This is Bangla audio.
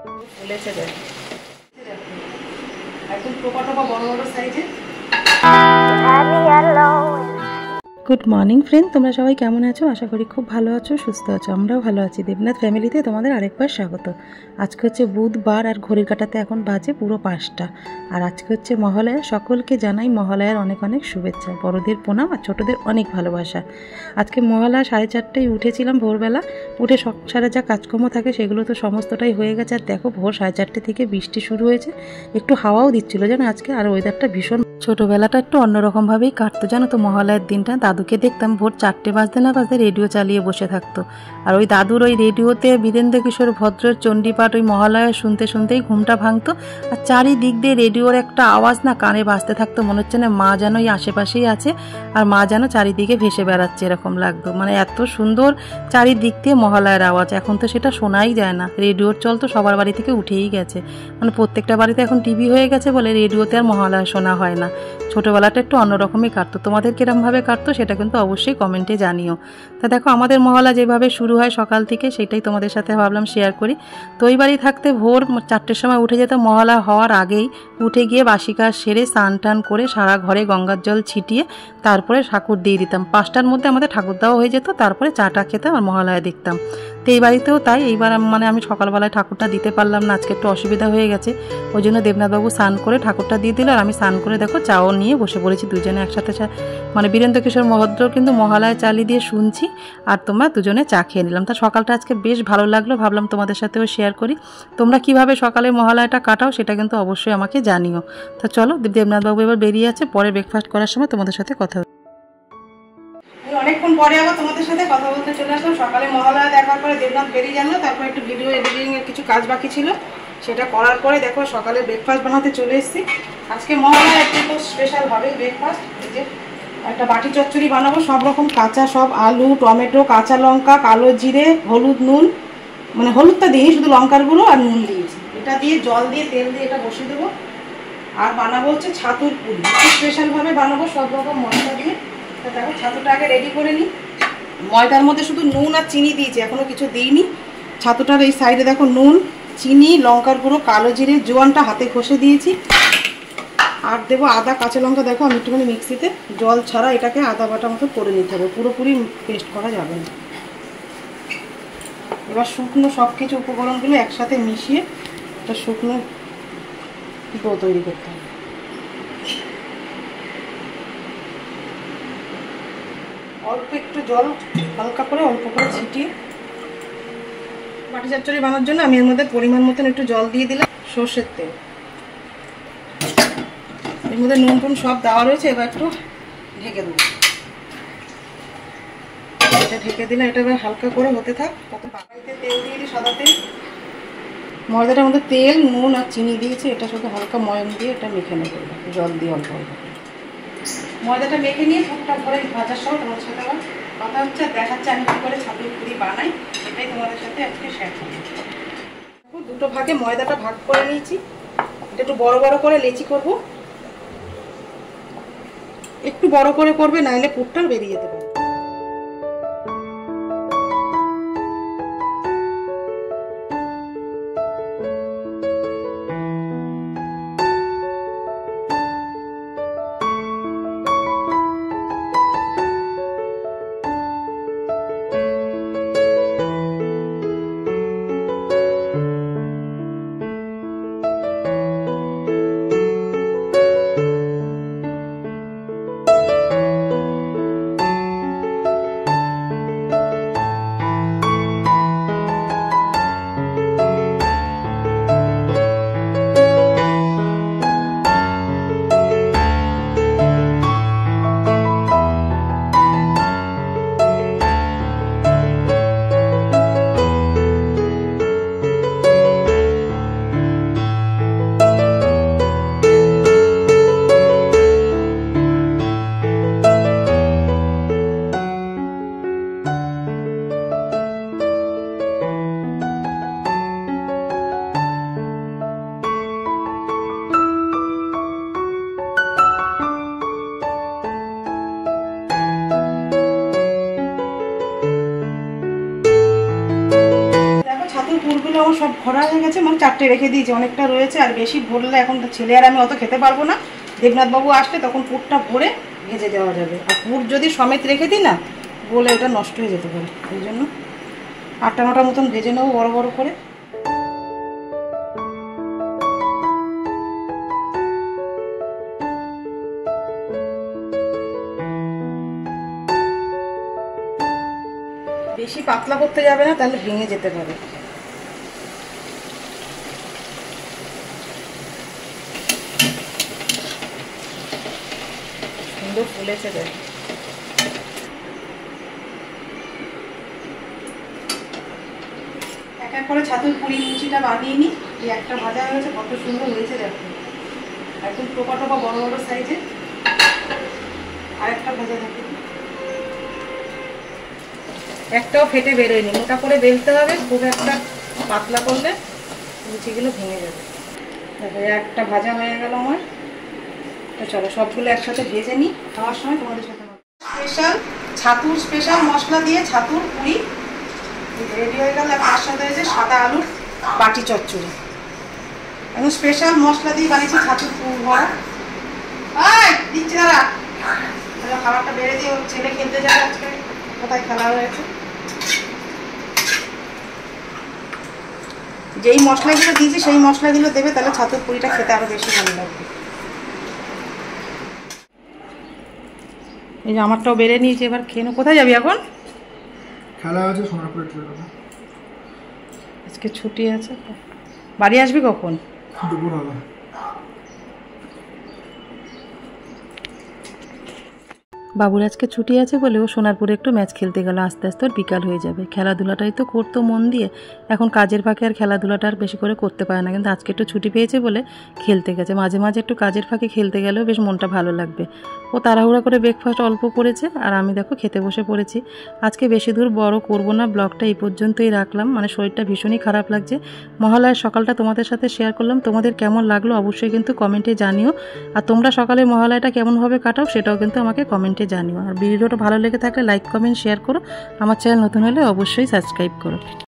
ফুলেছে দেখো, একদম টোপা টোপা বড় বড় সাইজে। গুড মর্নিং ফ্রেন্ড, তোমরা সবাই কেমন আছো? আশা করি খুব ভালো আছো, সুস্থ আছো। আমরাও ভালো আছি। দেবনাথ ফ্যামিলিতে তোমাদের আরেকবার স্বাগত। আজকে হচ্ছে বুধবার আর ঘড়ির কাঁটাতে এখন বাজে পুরো 5টা। আর আজকে হচ্ছে মহালয়া। সকলকে জানাই মহালয়ার অনেক অনেক শুভেচ্ছা। বড়দের প্রণাম আর ছোটদের অনেক ভালোবাসা। আজকে মহালয়া 4:30টায় উঠেছিলাম ভোরবেলা। উঠে সংসারে যা কাজকর্ম থাকে সেগুলো তো সমস্তটাই হয়ে গেছে। আর দেখো ভোর 4:30 থেকে বৃষ্টি শুরু হয়েছে, একটু হাওয়াও দিচ্ছিল যেন আজকে। আর ওয়েদারটা ভীষণ, ছোটোবেলাটা একটু অন্যরকমভাবেই কাটতো জানো তো। মহালয়ার দিনটা দাদুকে দেখতাম ভোর 4টে বাজতে না বাজতে রেডিও চালিয়ে বসে থাকতো। আর ওই দাদুর ওই রেডিওতে বীরেন্দ্র কিশোর ভদ্রের চণ্ডীপাঠ ওই মহালয়া শুনতে শুনতেই ঘুমটা ভাঙতো। আর চারিদিক দিয়ে রেডিওর একটা আওয়াজ না কানে বাজতে থাকতো, মনে হচ্ছে না মা যেন ওই আশেপাশেই আছে আর মা যেন চারিদিকে ভেসে বেড়াচ্ছে, এরকম লাগতো। মানে এত সুন্দর চারিদিক দিয়ে মহালয়ার আওয়াজ। এখন তো সেটা শোনাই যায় না, রেডিওর চল তো সবার বাড়ি থেকে উঠেই গেছে। মানে প্রত্যেকটা বাড়িতে এখন টিভি হয়ে গেছে বলে রেডিওতে আর মহালয়া শোনা হয় না। ছোটোবেলাটা একটু অন্যরকমই কাটতো। তোমাদের কিরমভাবে কাটতো সেটা কিন্তু অবশ্যই কমেন্টে জানিও। তা দেখো আমাদের মহালয়া যেভাবে শুরু হয় সকাল থেকে, সেটাই তোমাদের সাথে ভাবলাম শেয়ার করি। তো ওই বাড়ি থাকতে ভোর 4টের সময় উঠে যেতাম। মহালয়া হওয়ার আগেই উঠে গিয়ে বাসি কাজ সেরে স্নান টান করে সারা ঘরে গঙ্গার জল ছিটিয়ে তারপরে ঠাকুর দিয়ে দিতাম। 5টার মধ্যে আমাদের ঠাকুর দেওয়া হয়ে যেত, তারপরে চাটা খেতাম আর মহালয়া দেখতাম। তো এই বাড়িতেও তাই। এইবার মানে আমি সকালবেলায় ঠাকুরটা দিতে পারলাম না, আজকে একটু অসুবিধা হয়ে গেছে। ওই জন্য দেবনাথবাবু স্নান করে ঠাকুরটা দিয়ে দিল আর আমি স্নান করে দেখো চাও নিয়ে বসে পড়েছি দুজনে একসাথে। মানে বীরেন্দ্র কিশোর ভদ্র কিন্তু মহালয়া চালিয়ে দিয়ে শুনছি আর তোমরা দুজনে চা খেয়ে নিলাম। তা সকালটা আজকে বেশ ভালো লাগলো, ভাবলাম তোমাদের সাথেও শেয়ার করি। তোমরা কিভাবে সকালে মহালয়াটা কাটাও সেটা কিন্তু অবশ্যই আমাকে জানিও। তা চলো, দেবনাথবাবু এবার বেরিয়ে আছে, পরে ব্রেকফাস্ট করার সময় তোমাদের সাথে কথা। অনেকক্ষণ পরে আবার তোমাদের সাথে কথা বলতে চলে আসলাম। সকালে মহালয়া দেখার পরে দেবনাথ বেরিয়ে জানলো, তারপর একটু ভিডিও এডিটিং এর কিছু কাজ বাকি ছিল, সেটা করার পরে দেখো সকালে ব্রেকফাস্ট বানাতে চলে এসেছি। আজকে মহালয়া একটু তো স্পেশাল হবে ব্রেকফাস্ট। এই যে একটা বাটি চচ্চড়ি বানাবো, সব রকম কাঁচা সব আলু, টমেটো, কাঁচা লঙ্কা, কালো জিরে, হলুদ, নুন, মানে হলুদটা দিই শুধু, লঙ্কার গুঁড়ো আর নুন দিয়েছি। এটা দিয়ে জল দিয়ে তেল দিয়ে এটা বসিয়ে দেবো। আর বানাবো হচ্ছে ছাতুর পুরি, স্পেশালভাবে বানাবো সব রকম মশলা দিয়ে। তো দেখো ছাতুটা আগে রেডি করে নিই। ময়দার মধ্যে শুধু নুন আর চিনি দিয়েছি, এখনও কিছু দিইনি। ছাতুটার এই সাইডে দেখো নুন, চিনি, লঙ্কার গুঁড়ো, কালো জিরে, জোয়ানটা হাতে ঘষে দিয়েছি। আর দেবো আদা, কাঁচা লঙ্কা। দেখো আমি একটুখানি মিক্সিতে জল ছাড়া এটাকে আদা বাটা মতো করে নিতে হবে, পুরোপুরি পেস্ট করা যাবে না। এবার শুকনো সব কিছু উপকরণগুলো একসাথে মিশিয়ে একটা শুকনো ডো তৈরি করতে হবে। অল্প একটু জল হালকা করে অল্প করে ছিটিয়ে বাটি চচ্চড়ি বানানোর জন্য আমি এর মধ্যে পরিমাণ মতন একটু জল দিয়ে দিলাম। সর্ষের তেল, এর মধ্যে নুন টুন সব দেওয়া রয়েছে। এবার একটু ঢেকে দেবো। এটা ঢেকে দিলে এটা এবার হালকা করে হতে থাক। কত কড়াইতে তেল দিয়ে দিই, সাদা তেল। ময়দাটার মধ্যে তেল, নুন আর চিনি দিয়েছি। এটা শুধু হালকা ময়ম দিয়ে এটা মেখে নেবো, জল দিয়ে অল্প অল্প। ময়দাটা মেখে নিয়ে পুরটা ভরে ভাজার সময় তোমাদের সাথে আবার কথা হচ্ছে, দেখাচ্ছে আমি কী করে ছাতুর পুরি বানাই, সেটাই তোমাদের সাথে আজকে শেয়ার করবো। দুটো ভাগে ময়দাটা ভাগ করে নিয়েছি। এটা একটু বড় বড় করে লেচি করব, একটু বড় করে করবে, নাইলে পুরটা বেরিয়ে যেতে পারে। পুরগুলো আমার সব ভরা হয়ে গেছে, মানে 4টে রেখে দিয়েছি, অনেকটা রয়েছে। আর বেশি ভরলে এখন ছেলে আর আমি অত খেতে পারবো না। দেবনাথবাবু আসলে তখন পুরটা ভরে ভেজে দেওয়া যাবে। আর পুর যদি সমেত রেখে দিই না, বলে ওটা নষ্ট হয়ে যেতে পারে। ওই জন্য 8টা-9টার মতন ভেজে নেবো বড় বড় করে। বেশি পাতলা করতে যাবে না, তাহলে ভেঙে যেতে পারে। সুন্দর ফুলেছে দেখ। এক এক করে ছাতুর পুরি লুচিটা বানিয়ে নিই। এই একটা ভাজা হয়েছে, কত সুন্দর হয়েছে দেখো, একদম টোপা টোপা বড় বড় সাইজে। আর একটা ভাজা থাকে, একটাও ফেটে বেরোয়নি। মোটা করে বেলতে হবে, খুব একটা পাতলা করলে লুচিগুলো ভেঙে যাবে। দেখো একটা ভাজা হয়ে গেল আমার। তো চলো সবগুলো একসাথে ভেজে নিই, খাওয়ার সময় তোমাদের সাথে। স্পেশাল মশলা দিয়ে ছাতুর পুরি রেডি হয়ে গেল। তার সাথে হয়েছে সাদা আলুর বাটি চচ্চড়ি। এখন স্পেশাল মশলা দিয়ে বানিয়েছি ছাতুর পুর ভরা। দিচ্ছি দাঁড়া, খাবারটা বেড়ে দিয়ে ছেলে খেলতে যাবে। আজকে কোথায় খেলা হয়েছে। যেই মশলাগুলো দিয়েছি সেই মশলাগুলো দেবে, তাহলে ছাতুর পুরিটা খেতে আরো বেশি ভালো লাগবে। এই যে আমারটাও বেড়ে নিয়েছি, এবার খেয়ে নো। কোথায় যাবি এখন? খেলা আছে সোনারপুরে। আজকে ছুটি আছে, বাড়ি আসবি কখন? দুপুর হবে। বাবুর আজকে ছুটি আছে বলে ও সোনারপুরে একটু ম্যাচ খেলতে গেল। আস্তে আস্তে ওর বিকাল হয়ে যাবে। খেলাধুলাটাই তো করতো মন দিয়ে, এখন কাজের ফাঁকে আর খেলাধুলাটা আর বেশি করে করতে পারে না। কিন্তু আজকে একটু ছুটি পেয়েছে বলে খেলতে গেছে। মাঝে মাঝে একটু কাজের ফাঁকে খেলতে গেলেও বেশ মনটা ভালো লাগবে। ও তাড়াহুড়া করে ব্রেকফাস্ট অল্প করেছে, আর আমি দেখো খেতে বসে পড়েছি। আজকে বেশি দূর বড় করব না, ব্লগটা এই পর্যন্তই রাখলাম। মানে শরীরটা ভীষণই খারাপ লাগছে। মহালয়ার সকালটা তোমাদের সাথে শেয়ার করলাম। তোমাদের কেমন লাগলো অবশ্যই কিন্তু কমেন্টে জানিও। আর তোমরা সকালে মহালয়াটা কেমনভাবে কাটাও সেটাও কিন্তু আমাকে কমেন্টে জানিও। আর ভিডিওটা ভালো লেগে থাকলে লাইক কমেন্ট শেয়ার করো। আমার চ্যানেল নতুন হলে অবশ্যই সাবস্ক্রাইব করো।